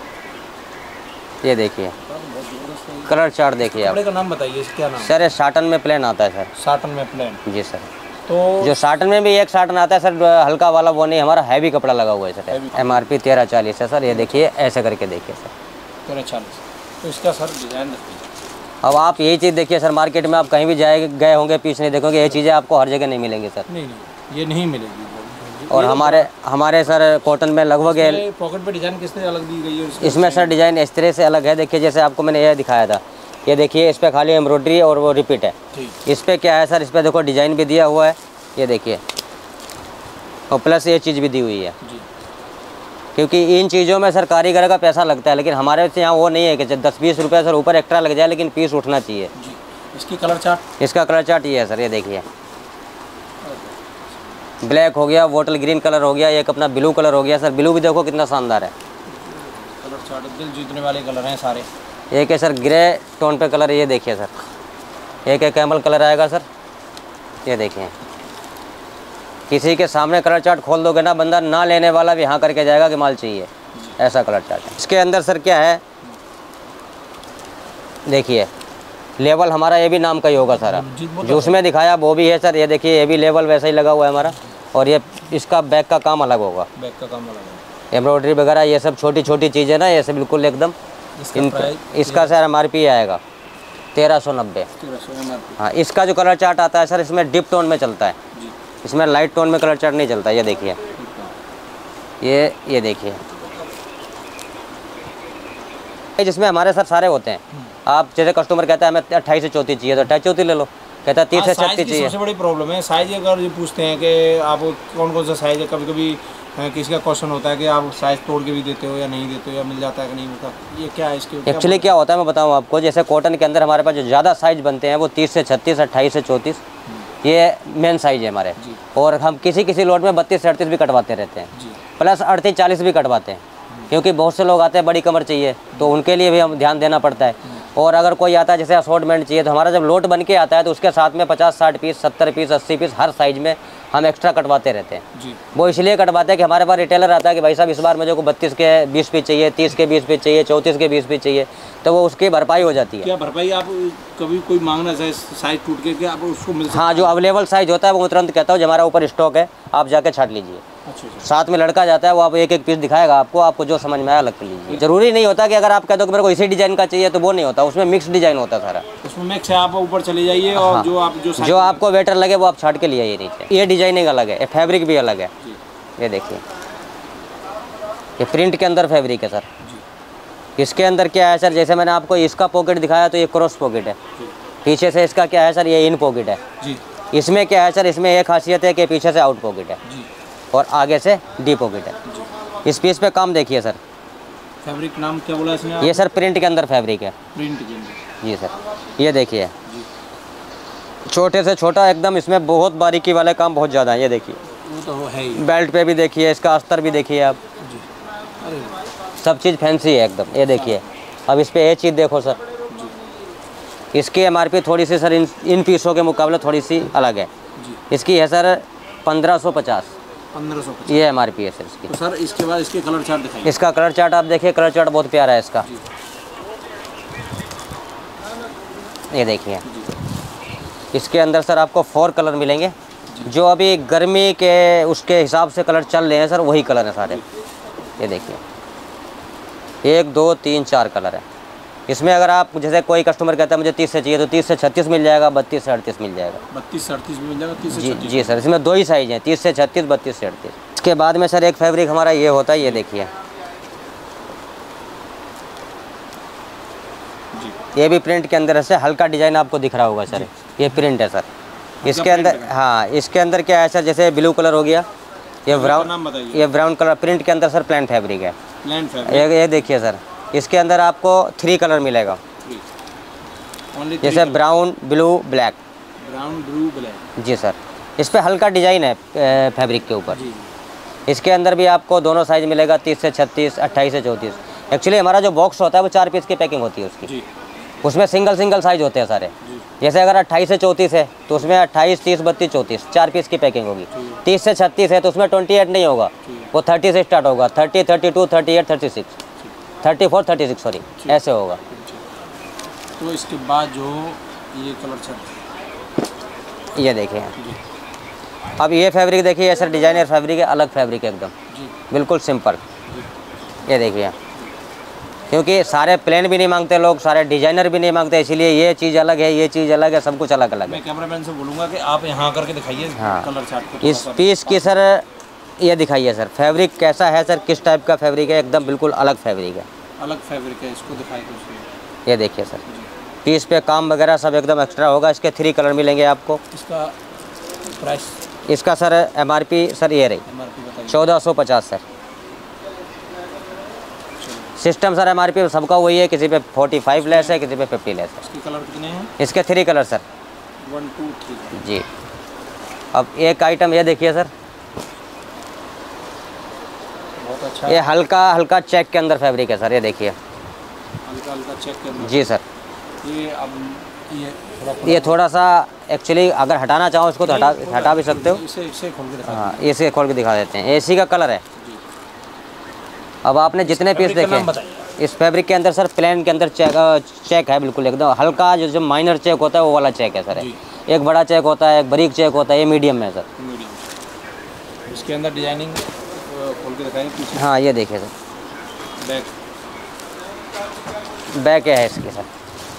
ये देखिए कलर चार्ट देखिए आप। कपड़े का नाम बताइए, क्या नाम? सर ये शार्टन में प्लेन आता है सर। शार्टन में प्लेन? जी सर। तो जो शार्टन में भी एक शार्टन आता है सर, हल्का वाला वो नहीं, हमारा हैवी कपड़ा लगा हुआ है सर। MRP 1340 है सर। ये देखिए ऐसे करके देखिए सर, 1340। तो इसका सर डिज़ाइन देखिए, अब आप यही चीज़ देखिए सर, मार्केट में आप कहीं भी गए होंगे पीस नहीं देखोगे, ये चीज़ें आपको हर जगह नहीं मिलेंगी सर। नहीं, ये नहीं मिलेगी। और हमारे सर कॉटन में लगभग पॉकेट पे डिजाइन किस तरह अलग दी गई है? इसमें सर डिज़ाइन इस तरह से अलग है। देखिए जैसे आपको मैंने ये दिखाया था, ये देखिए इस पर खाली एम्ब्रॉयडरी और वो रिपीट है। इस पर क्या है सर, इस पर देखो डिज़ाइन भी दिया हुआ है, ये देखिए, और प्लस ये चीज़ भी दी हुई है। क्योंकि इन चीज़ों में सर कारीगर का पैसा लगता है, लेकिन हमारे से यहाँ वो नहीं है कि 10-20 रुपये सर ऊपर एक्स्ट्रा लग जाए, लेकिन पीस उठना चाहिए। इसकी कलर चार्ट? इसका कलर चार्ट ये है सर, ये देखिए, ब्लैक हो गया, बॉटल ग्रीन कलर हो गया, एक अपना ब्लू कलर हो गया सर। ब्लू भी देखो कितना शानदार है। कलर चार्ट दिल जीतने वाले कलर हैं सारे। एक है सर ग्रे टोन पे कलर, ये देखिए सर। एक है कैमल कलर आएगा सर, ये देखिए। किसी के सामने कलर चार्ट खोल दोगे ना, बंदा ना लेने वाला भी हाँ करके जाएगा कि माल चाहिए, ऐसा कलर चार्ट है। इसके अंदर सर क्या है, देखिए लेवल हमारा ये भी नाम का ही होगा सारा, जो उसमें दिखाया वो भी है सर। ये देखिए ये भी लेवल वैसा ही लगा हुआ है हमारा, और ये इसका बैक का काम अलग होगा, बैक का काम अलग है। एम्ब्रॉयडरी वगैरह ये सब छोटी छोटी चीज़ें ना, ये सब बिल्कुल एकदम। इसका सर MRP आएगा 1390। हाँ, इसका जो कलर चार्ट आता है सर, इसमें डिप टोन में चलता है, इसमें लाइट टोन में कलर चार्ट नहीं चलता। ये देखिए, ये देखिए, जिसमें हमारे सर सारे होते हैं। आप जैसे कस्टमर कहता है हमें 28 से 34 चाहिए, तो 28 34 ले लो, कहता है 30 से 36 चाहिए। सबसे बड़ी प्रॉब्लम है साइज। अगर ये पूछते हैं कि आप कौन कौन सा साइज है, कभी कभी किसी का क्वेश्चन होता है कि आप साइज तोड़ के भी देते हो या नहीं देते हो, या मिल जाता है कि नहीं मिलता, ये क्या है इसके? एक्चुअली क्या होता है मैं बताऊँ आपको, जैसे कॉटन के अंदर हमारे पास जो ज़्यादा साइज बनते हैं वो 30 से 36, 28 से 34, ये मेन साइज है हमारे। और हम किसी लोट में 32 से 38 भी कटवाते रहते हैं, प्लस 38 40 भी कटवाते हैं, क्योंकि बहुत से लोग आते हैं बड़ी कमर चाहिए, तो उनके लिए भी हम ध्यान देना पड़ता है। और अगर कोई आता है जैसे असॉर्टमेंट चाहिए, तो हमारा जब लोट बन के आता है तो उसके साथ में 50-60 पीस, 70 पीस, 80 पीस हर साइज में हम एक्स्ट्रा कटवाते रहते हैं। वो इसलिए कटवाते हैं कि हमारे पास रिटेलर आता है कि भाई साहब इस बार मुझे को 32 के 20 पीस चाहिए, 30 के 20 पीस चाहिए, 34 के 20 पीस चाहिए, तो वो उसकी भरपाई हो जाती है। क्या भरपाई आप कभी कोई मांगना चाहे साइज टूट के, क्या आप उसको मिल सकता है? हाँ, जो अवेलेबल साइज होता है वो तुरंत कहता हूँ हमारा ऊपर स्टॉक है, आप जाके छाट लीजिए। साथ में लड़का जाता है, वो आप एक एक पीस दिखाएगा आपको जो समझ में आया अलग कर लीजिए। जरूरी नहीं होता कि अगर आप कह दो कि मेरे को इसी डिजाइन का चाहिए, तो वो नहीं होता, उसमें मिक्स डिजाइन होता है सारा। उसमें मिक्स है, आप ऊपर चले जाइए और हाँ, जो आपको बेटर लगे वो आप छाट के लिए आइए नीचे। ये डिजाइनिंग अलग है, फैब्रिक भी अलग है। ये देखिए, ये प्रिंट के अंदर फैब्रिक है सर। इसके अंदर क्या है सर, जैसे मैंने आपको इसका पॉकेट दिखाया तो ये क्रॉस पॉकेट है, पीछे से इसका क्या है सर, ये इन पॉकेट है। इसमें क्या है सर, इसमें एक खासियत है कि पीछे से आउट पॉकेट है और आगे से डी पॉकेट है। इस पीस पे काम देखिए सर, फैब्रिक नाम क्या बोला इसने? ये सर प्रिंट के अंदर फैब्रिक है। प्रिंट के अंदर? जी सर, ये देखिए छोटे से छोटा एकदम, इसमें बहुत बारीकी वाले काम बहुत ज़्यादा है। ये देखिए, वो तो है ही। बेल्ट पे भी देखिए, इसका अस्तर भी देखिए आप, सब चीज़ फैंसी है एकदम। ये देखिए, अब इस पे ये चीज़ देखो सर, इसकी MRP थोड़ी सी सर इन पीसों के मुकाबले थोड़ी सी अलग है। इसकी है सर 1550। ये MRP है सर इसकी। तो सर इसके बाद इसके कलर चार्ट दिखाइए। इसका कलर चार्ट आप देखिए, कलर चार्ट बहुत प्यारा है इसका। ये देखिए, इसके अंदर सर आपको 4 कलर मिलेंगे, जो अभी गर्मी के उसके हिसाब से कलर चल रहे हैं सर, वही कलर है सारे। ये देखिए, 1 2 3 4 कलर है इसमें। अगर आप जैसे कोई कस्टमर कहता है मुझे 30 से चाहिए, तो 30 से 36 मिल जाएगा, 32 से 38 मिल जाएगा। 32 से 38 मिल जाएगा, 30 से 36? जी सर, इसमें 2 ही साइज हैं, 30 से 36, 32 से 38। इसके बाद में सर एक फैब्रिक हमारा ये होता है, ये देखिए, ये भी प्रिंट के अंदर से हल्का डिजाइन आपको दिख रहा होगा सर, ये प्रिंट है सर। इसके अंदर, हाँ, इसके अंदर क्या है सर, जैसे ब्लू कलर हो गया, ये ब्राउन कलर प्रिंट के अंदर सर प्लेन फैब्रिक है। ये देखिए सर, इसके अंदर आपको 3 कलर मिलेगा, जैसे ब्राउन ब्लू ब्लैक। जी सर, इस पे हल्का डिजाइन है फैब्रिक के ऊपर। इसके अंदर भी आपको दोनों साइज मिलेगा, 30 से 36, 28 से 34। एक्चुअली हमारा जो बॉक्स होता है वो 4 पीस की पैकिंग होती है उसकी, उसमें सिंगल साइज होते हैं सारे। जैसे अगर 28 से 34 है तो उसमें 28, 30, 32, 34 4 पीस की पैकिंग होगी। 30 से 36 है तो उसमें 28 नहीं होगा, वो 30 से स्टार्ट होगा, 30, 32, 38, 36, 34, 36 सॉरी, ऐसे होगा। तो इसके बाद जो ये कलर चार्ट, ये देखिए, अब ये फैब्रिक देखिए सर, डिजाइनर फैब्रिक है, अलग फैब्रिक है एकदम, बिल्कुल सिंपल। ये देखिए, क्योंकि सारे प्लेन भी नहीं मांगते लोग, सारे डिजाइनर भी नहीं मांगते, इसीलिए ये चीज़ अलग है, ये चीज़ अलग है, सब कुछ अलग अलग है। मैं कैमरामैन से बोलूँगा कि आप यहाँ करके दिखाइए हाँ। कलर चार्ट को। इस पीस की सर ये दिखाइए सर, फैब्रिक कैसा है सर, किस टाइप का फैब्रिक है, एकदम बिल्कुल अलग फैब्रिक है। अलग फैब्रिक है, इसको दिखाइए कुछ। ये देखिए सर, पीस पे काम वगैरह सब एकदम एक्स्ट्रा होगा। इसके 3 कलर मिलेंगे आपको। इसका प्राइस, इसका सर MRP सर ये रही MRP बताइए। 1450 सर। सिस्टम सर MRP सबका वही है, किसी पे 45 लेस है, किसी पे 50 लेस है। इसके कलर कितने हैं? इसके 3 कलर सर। 1 2 3 जी। अब एक आइटम ये देखिए सर, बहुत अच्छा। ये हल्का हल्का चेक के अंदर फैब्रिक है सर, ये देखिए। हल्का हल्का चेक करना। जी सर। ये अब ये थोड़ा सा एक्चुअली अगर हटाना चाहो इसको तो हटा भी सकते हो। इसे खोल के दिखा। हाँ, इसे खोल के दिखा देते हैं। AC का कलर है। अब आपने जितने पीस देखे इस फैब्रिक के अंदर सर, प्लेन के अंदर चेक है बिल्कुल एकदम हल्का, जो माइनर चेक होता है वो वाला चेक है सर। एक बड़ा चेक होता है, एक बारीक चेक होता है, ये मीडियम में है सर। मीडियम। इसके अंदर डिजाइनिंग खोल के दिखाएं पीछे। हाँ, ये देखिए सर, बैक है इसकी सर।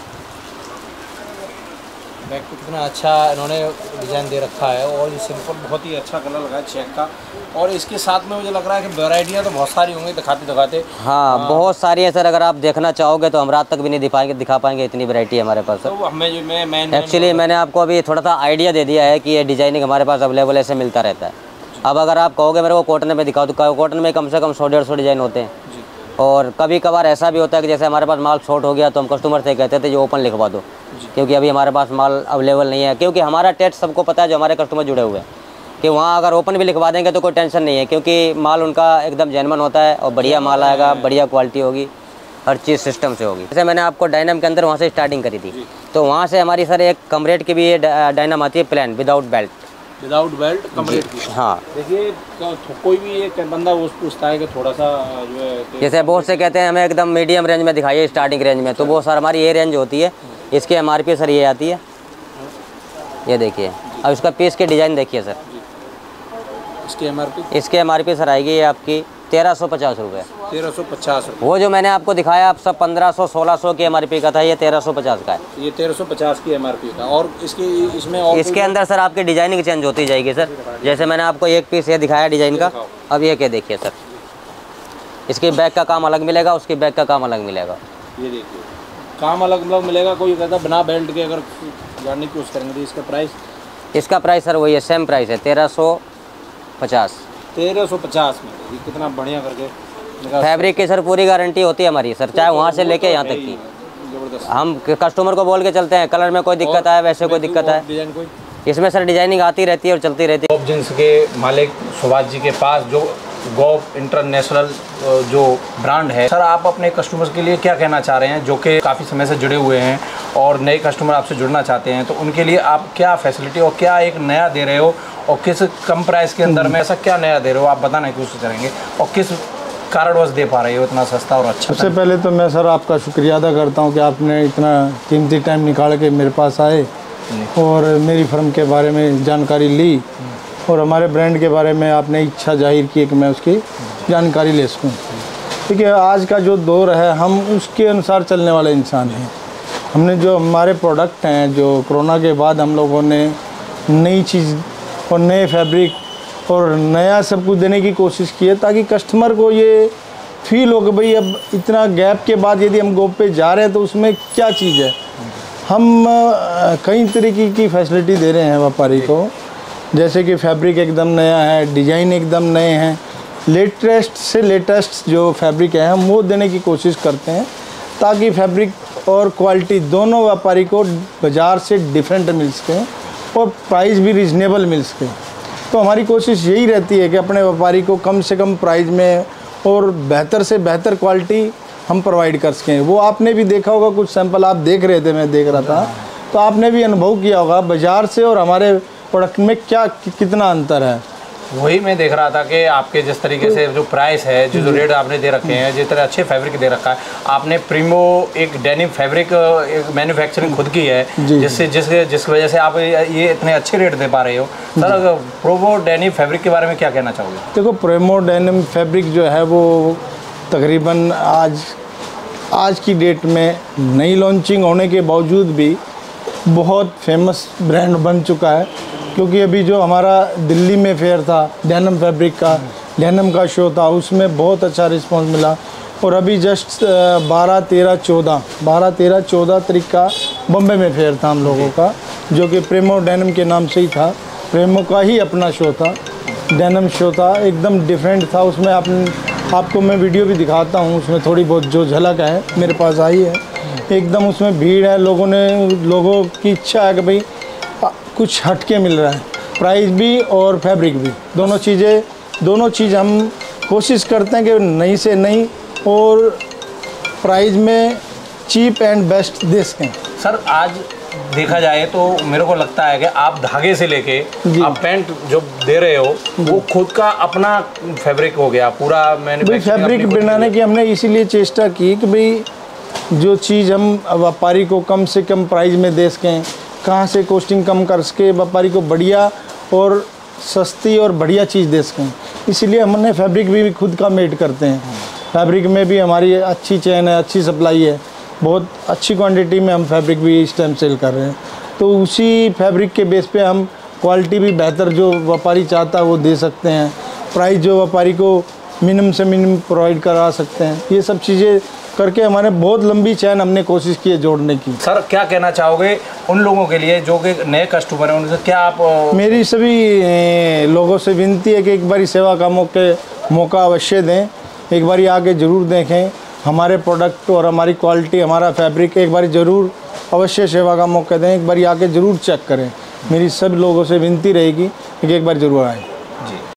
बैक पे कितना अच्छा इन्होंने डिज़ाइन दे रखा है, और ये सिंपल बहुत ही अच्छा कलर लगा है चेक का। और इसके साथ में मुझे लग रहा है कि वैरायटियाँ तो बहुत सारी होंगी दिखाते। हाँ, बहुत सारी है सर। अगर आप देखना चाहोगे तो हम रात तक भी नहीं दिखा पाएंगे, इतनी वैरायटी है हमारे पास सर। तो हमें जो मैं एक्चुअली मैंने आपको अभी थोड़ा सा आइडिया दे दिया है कि ये डिजाइनिंग हमारे पास अवेलेबल ऐसे मिलता रहता है। अब अगर आप कहोगे मेरे को कॉटन में दिखाओ, तो कॉटन में कम से कम 100-150 डिज़ाइन होते हैं। और कभी कभार ऐसा भी होता है कि जैसे हमारे पास माल शॉर्ट हो गया तो हम कस्टमर से कहते थे जो ओपन लिखवा दो, क्योंकि अभी हमारे पास माल अवेलेबल नहीं है। क्योंकि हमारा टेस्ट सबको पता है, जो हमारे कस्टमर जुड़े हुए हैं, कि वहाँ अगर ओपन भी लिखवा देंगे तो कोई टेंशन नहीं है, क्योंकि माल उनका एकदम जेन्युइन होता है और बढ़िया माल आएगा, बढ़िया क्वालिटी होगी, हर चीज़ सिस्टम से होगी। जैसे मैंने आपको डायनम के अंदर वहाँ से स्टार्टिंग करी थी, तो वहाँ से हमारी सर एक कम रेट की भी ये डायनम आती है, plain without belt. Without belt कम रेट की। हाँ, देखिए कोई भी एक बंदा वो पूछता है कि थोड़ा सा जो है, जैसे बहुत से कहते हैं हमें एकदम मीडियम रेंज में दिखाइए, स्टार्टिंग रेंज में, तो वो सर हमारी ये रेंज होती है। इसकी MRP सर ये आती है, ये देखिए। अब इसका पीस की डिज़ाइन देखिए सर। इसकी MRP सर आएगी ये आपकी 1350 रुपये। 1350 रुपये। वो जो मैंने आपको दिखाया आप सब 1500-1600 की MRP का था, ये 1350 का है। ये 1350 की MRP का। और इसमें और इसके अंदर सर आपकी डिजाइनिंग चेंज होती जाएगी सर। जैसे मैंने आपको एक पीस ये दिखाया डिज़ाइन का, अब ये क्या देखिए सर, इसकी बैक का काम अलग मिलेगा, उसकी बैक का काम अलग मिलेगा। ये देखिए काम अलग मिलेगा। कोई कहता बिना बेल्ट के अगर जानने की कोशिश करेंगे तो इसका प्राइस? इसका प्राइस सर वही है, सेम प्राइस है, 1350। 1350 में। ये कितना बढ़िया करके फैब्रिक की सर पूरी गारंटी होती है हमारी सर, चाहे वहाँ से लेके यहाँ तक की। जबरदस्त। हम कस्टमर को बोल के चलते हैं, कलर में कोई दिक्कत आए, वैसे कोई दिक्कत आए, डिजाइन कोई इसमें सर डिजाइनिंग आती रहती है और चलती रहती है। गॉब जींस के मालिक सुभाष जी के पास जो गॉब इंटरनेशनल जो ब्रांड है, सर आप अपने कस्टमर्स के लिए क्या कहना चाह रहे हैं जो कि काफ़ी समय से जुड़े हुए हैं और नए कस्टमर आपसे जुड़ना चाहते हैं, तो उनके लिए आप क्या फैसिलिटी और क्या एक नया दे रहे हो, और किस कम प्राइस के अंदर में ऐसा क्या नया दे रहे हो आप बताने की कोशिश करेंगे, और किस कारणवश दे पा रहे हो इतना सस्ता और अच्छा? सबसे पहले तो मैं सर आपका शुक्रिया अदा करता हूं कि आपने इतना कीमती टाइम निकाल के मेरे पास आए और मेरी फर्म के बारे में जानकारी ली, और हमारे ब्रांड के बारे में आपने इच्छा जाहिर की कि मैं उसकी जानकारी ले सकूँ। क्योंकि आज का जो दौर है हम उसके अनुसार चलने वाले इंसान हैं। हमने जो हमारे प्रोडक्ट हैं, जो कोरोना के बाद हम लोगों ने नई चीज़ और नए फैब्रिक और नया सब कुछ देने की कोशिश की है, ताकि कस्टमर को ये फील हो कि भाई अब इतना गैप के बाद यदि हम गॉब पे जा रहे हैं तो उसमें क्या चीज़ है। हम कई तरीके की फैसिलिटी दे रहे हैं व्यापारी को, जैसे कि फैब्रिक एकदम नया है, डिज़ाइन एकदम नए हैं, लेटेस्ट से लेटेस्ट जो फैब्रिक है हम वो देने की कोशिश करते हैं, ताकि फैब्रिक और क्वालिटी दोनों व्यापारी को बाज़ार से डिफरेंट मिल सकें और प्राइस भी रीज़नेबल मिल सके। तो हमारी कोशिश यही रहती है कि अपने व्यापारी को कम से कम प्राइस में और बेहतर से बेहतर क्वालिटी हम प्रोवाइड कर सकें। वो आपने भी देखा होगा, कुछ सैंपल आप देख रहे थे, मैं देख रहा था, तो आपने भी अनुभव किया होगा बाज़ार से और हमारे प्रोडक्ट में क्या कितना अंतर है। वही मैं देख रहा था कि आपके जिस तरीके से जो प्राइस है, जो रेट आपने दे रखे हैं, जिस तरह अच्छे फैब्रिक दे रखा है आपने, प्रीमो एक डेनिम फैब्रिक एक मैन्युफैक्चरिंग खुद की है, जिस वजह से आप ये इतने अच्छे रेट दे पा रहे हो। सर प्रीमो डेनिम फैब्रिक के बारे में क्या कहना चाहोगे? देखो, प्रीमो डेनिम फैब्रिक जो है वो तकरीबन आज आज की डेट में नई लॉन्चिंग होने के बावजूद भी बहुत फेमस ब्रांड बन चुका है। क्योंकि अभी जो हमारा दिल्ली में फेयर था डेनिम फैब्रिक का, डेनिम का शो था, उसमें बहुत अच्छा रिस्पांस मिला। और अभी जस्ट 12, 13, 14 तारीख का बम्बे में फेयर था हम लोगों का, जो कि प्रेमो डेनिम के नाम से ही था। प्रेमो का ही अपना शो था, डेनिम शो था, एकदम डिफरेंट था। उसमें आपको मैं वीडियो भी दिखाता हूँ, उसमें थोड़ी बहुत जो झलक है मेरे पास आई है। एकदम उसमें भीड़ है, लोगों की इच्छा है कि भाई कुछ हटके मिल रहा है, प्राइस भी और फैब्रिक भी, दोनों चीज़ हम कोशिश करते हैं कि नई से नई और प्राइस में चीप एंड बेस्ट दे सकें। सर आज देखा जाए तो मेरे को लगता है कि आप धागे से लेके आप पैंट जो दे रहे हो वो खुद का अपना फैब्रिक हो गया पूरा। मैंने फैब्रिक बनाने की हमने इसीलिए चेष्टा की कि भाई जो चीज़ हम व्यापारी को कम से कम प्राइस में दे सकें, कहाँ से कॉस्टिंग कम कर सके, व्यापारी को बढ़िया और सस्ती और बढ़िया चीज़ दे सकें। इसीलिए हमने फैब्रिक भी खुद का मेड करते हैं। फैब्रिक में भी हमारी अच्छी चेन है, अच्छी सप्लाई है, बहुत अच्छी क्वांटिटी में हम फैब्रिक भी इस टाइम सेल कर रहे हैं। तो उसी फैब्रिक के बेस पे हम क्वालिटी भी बेहतर जो व्यापारी चाहता है वो दे सकते हैं, प्राइस जो व्यापारी को मिनिमम से मिनिमम प्रोवाइड करा सकते हैं। ये सब चीज़ें करके हमारे बहुत लंबी चैन हमने कोशिश की है जोड़ने की। सर क्या कहना चाहोगे उन लोगों के लिए जो कि नए कस्टमर हैं, उनसे क्या आप? मेरी सभी लोगों से विनती है कि एक बारी सेवा का मौका अवश्य दें, एक बारी आके ज़रूर देखें हमारे प्रोडक्ट और हमारी क्वालिटी, हमारा फैब्रिक, एक बारी ज़रूर अवश्य सेवा का मौका दें, एक बारी आके ज़रूर चेक करें। मेरी सब लोगों से विनती रहेगी कि एक बार ज़रूर आएँ।